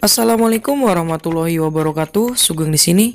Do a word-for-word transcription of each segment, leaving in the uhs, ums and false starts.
Assalamualaikum warahmatullahi wabarakatuh. Sugeng di sini.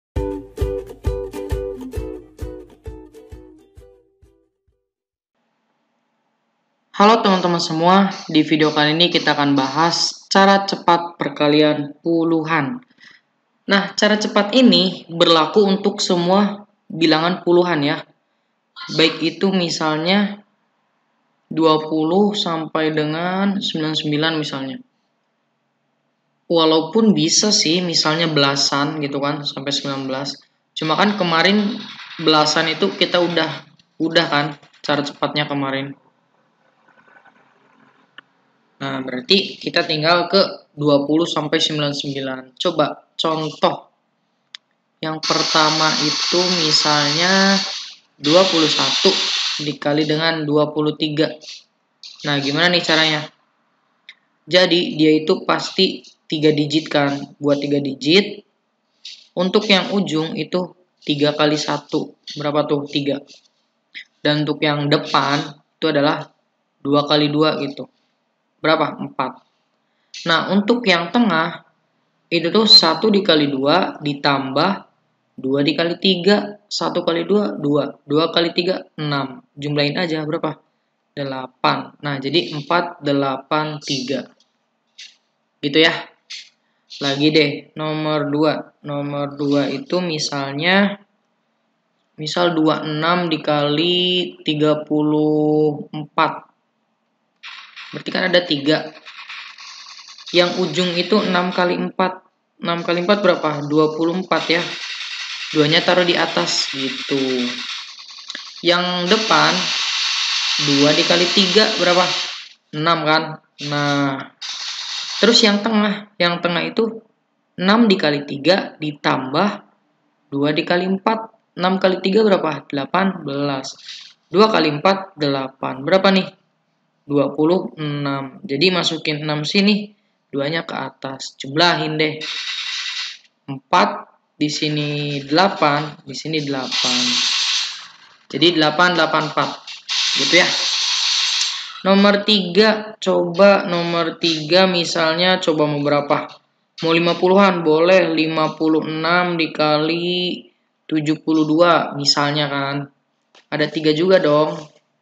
Halo teman-teman semua, di video kali ini kita akan bahas cara cepat perkalian puluhan. Nah, cara cepat ini berlaku untuk semua bilangan puluhan ya. Baik itu misalnya dua puluh sampai dengan sembilan puluh sembilan misalnya. Walaupun bisa sih misalnya belasan gitu kan sampai sembilan belas. Cuma kan kemarin belasan itu kita udah udah kan cara cepatnya kemarin. Nah, berarti kita tinggal ke dua puluh sampai sembilan puluh sembilan. Coba contoh. Yang pertama itu misalnya dua puluh satu dikali dengan dua puluh tiga. Nah, gimana nih caranya? Jadi, dia itu pasti tiga digit kan. Buat tiga digit. Untuk yang ujung itu tiga kali satu. Berapa tuh? tiga. Dan untuk yang depan itu adalah dua kali dua gitu. Berapa? empat. Nah, untuk yang tengah itu tuh satu dikali dua ditambah dua dikali tiga. satu kali dua, dua. dua kali tiga, enam. Jumlahin aja berapa? delapan. Nah, jadi empat, delapan, tiga. Gitu ya. Lagi deh, nomor dua. Nomor dua itu misalnya misal dua puluh enam dikali tiga puluh empat. Berarti kan ada tiga. Yang ujung itu enam kali empat. enam kali empat berapa? dua puluh empat ya. Duanya taruh di atas gitu. Yang depan dua dikali tiga berapa? enam kan? Nah, terus yang tengah, yang tengah itu enam dikali tiga ditambah dua dikali empat. enam kali tiga berapa? delapan belas. dua kali empat, delapan. Berapa nih? dua puluh enam. Jadi masukin enam sini, duanya ke atas. Jumlahin deh. empat di sini delapan, di sini delapan. Jadi delapan, delapan, empat. Gitu ya. Nomor tiga, coba nomor tiga misalnya coba mau berapa? Mau lima puluhan, boleh lima puluh enam dikali tujuh puluh dua misalnya kan. Ada tiga juga dong.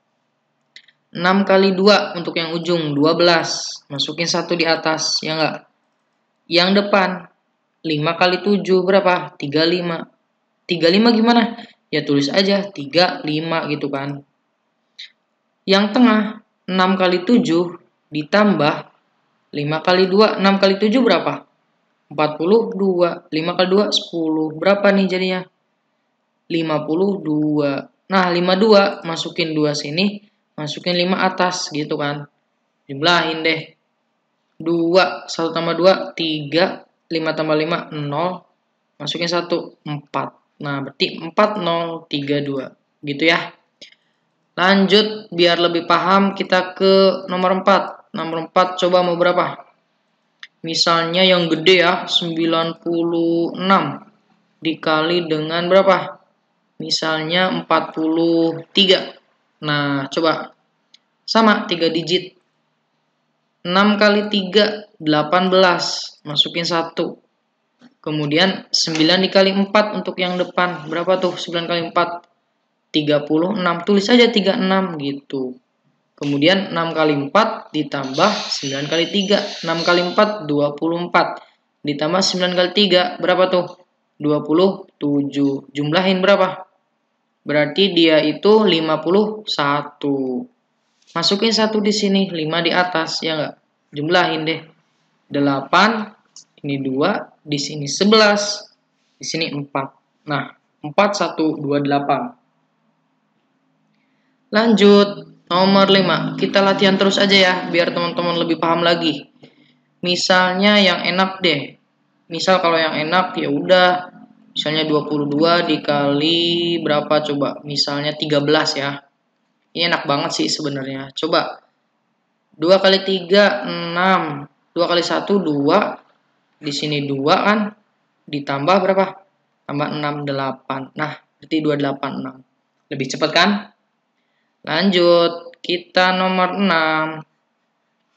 enam kali dua untuk yang ujung, dua belas. Masukin satu di atas, ya enggak? Yang depan, lima kali tujuh berapa? tiga puluh lima. tiga puluh lima gimana? Ya tulis aja, tiga puluh lima gitu kan. Yang tengah, enam kali tujuh ditambah lima kali dua. enam kali tujuh berapa? empat puluh dua. lima kali dua, sepuluh. Berapa nih jadinya? lima puluh dua. Nah, lima puluh dua masukin dua sini, masukin lima atas gitu kan. Jumlahin deh. dua, satu tambah dua, tiga. lima tambah lima, nol. Masukin satu, empat. Nah, berarti empat, nol, tiga, dua. Gitu ya. Lanjut, biar lebih paham kita ke nomor empat. Nomor empat coba mau berapa? Misalnya yang gede ya, sembilan puluh enam. Dikali dengan berapa? Misalnya empat puluh tiga. Nah, coba. Sama, tiga digit. enam kali tiga, delapan belas. Masukin satu. Kemudian sembilan dikali empat untuk yang depan. Berapa tuh sembilan kali empat? tiga puluh enam. Tulis aja tiga puluh enam gitu. Kemudian enam kali empat ditambah sembilan kali tiga. enam kali empat, dua puluh empat. Ditambah sembilan kali tiga. Berapa tuh? dua puluh tujuh. Jumlahin berapa? Berarti dia itu lima puluh satu. Masukin satu di sini. lima di atas. Ya enggak? Jumlahin deh. delapan. Ini dua. Di sini sebelas. Di sini empat. Nah, empat, satu, dua, delapan. Lanjut, nomor lima. Kita latihan terus aja ya, biar teman-teman lebih paham lagi. Misalnya yang enak deh. Misal kalau yang enak ya udah, misalnya dua puluh dua dikali berapa coba? Misalnya tiga belas ya. Ini enak banget sih sebenarnya. Coba. dua kali tiga, enam. dua kali satu, dua. Di sini dua kan. Ditambah berapa? Tambah enam, delapan. Nah, berarti dua, delapan, enam. Lebih cepat kan? Lanjut, kita nomor enam.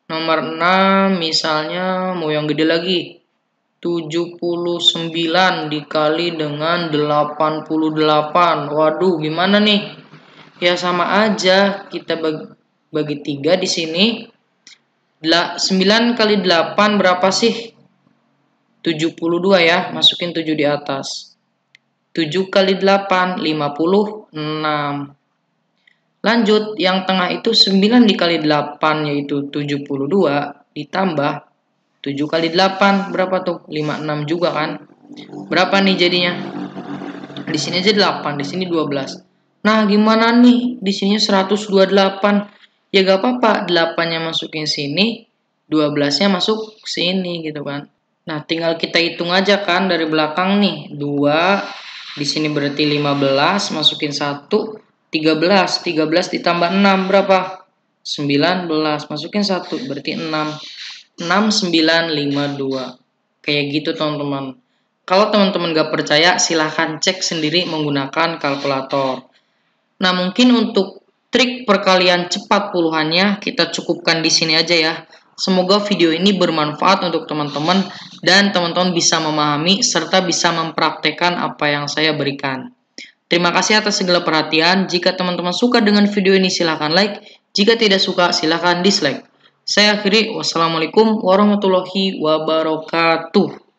Nomor enam misalnya mau yang gede lagi. tujuh puluh sembilan dikali dengan delapan puluh delapan. Waduh, gimana nih? Ya sama aja, kita bagi, bagi tiga di sini. sembilan kali delapan berapa sih? tujuh puluh dua ya, masukin tujuh di atas. tujuh kali delapan, lima puluh enam. Lanjut, yang tengah itu sembilan dikali delapan yaitu tujuh puluh dua ditambah tujuh kali delapan berapa tuh? lima puluh enam juga kan? Berapa nih jadinya? Di sini aja delapan, di sini dua belas. Nah, gimana nih? Di sini seratus dua puluh delapan. Ya gak apa-apa, delapan-nya masukin sini, dua belas-nya masuk sini gitu kan. Nah, tinggal kita hitung aja kan dari belakang nih. dua, di sini berarti lima belas, masukin satu, tiga belas. tiga belas ditambah enam berapa? sembilan belas. Masukin satu, berarti enam. enam, sembilan, lima, dua. Kayak gitu teman-teman. Kalau teman-teman gak percaya, silahkan cek sendiri menggunakan kalkulator. Nah, mungkin untuk trik perkalian cepat puluhannya, kita cukupkan di sini aja ya. Semoga video ini bermanfaat untuk teman-teman dan teman-teman bisa memahami serta bisa mempraktekkan apa yang saya berikan. Terima kasih atas segala perhatian. Jika teman-teman suka dengan video ini, silahkan like. Jika tidak suka, silahkan dislike. Saya akhiri, wassalamualaikum warahmatullahi wabarakatuh.